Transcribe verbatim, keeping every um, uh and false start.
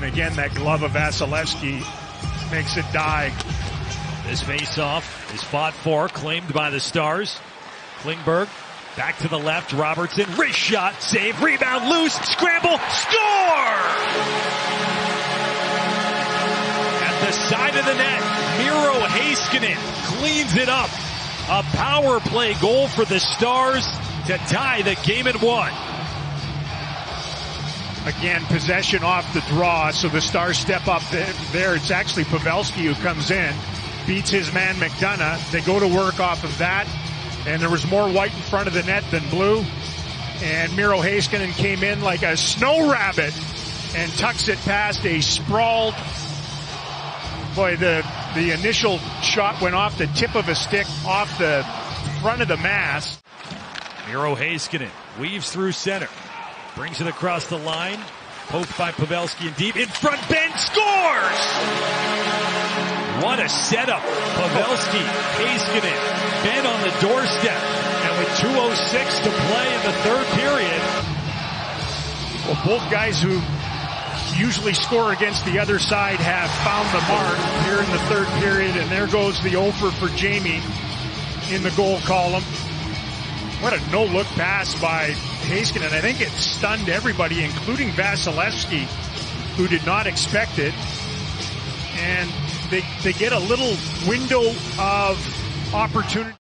And again, that glove of Vasilevsky makes it die. This face-off is fought for, claimed by the Stars. Klingberg back to the left. Robertson, wrist shot, save, rebound, loose, scramble, score! At the side of the net, Miro Heiskanen cleans it up. A power play goal for the Stars to tie the game at one. Again, possession off the draw, so the Stars step up there. It's actually Pavelski who comes in, beats his man McDonough. They go to work off of that, and there was more white in front of the net than blue. And Miro Heiskanen came in like a snow rabbit and tucks it past a sprawled. Boy, the, the initial shot went off the tip of a stick, off the front of the mast. Miro Heiskanen weaves through center. Brings it across the line. Poked by Pavelski and deep. In front, Ben scores! What a setup. Pavelski, Heiskanen, Ben on the doorstep. And with two oh six to play in the third period. Well, both guys who usually score against the other side have found the mark here in the third period. And there goes the over for Jamie in the goal column. What a no-look pass by Heiskanen. I think it stunned everybody, including Vasilevsky, who did not expect it. And they, they get a little window of opportunity.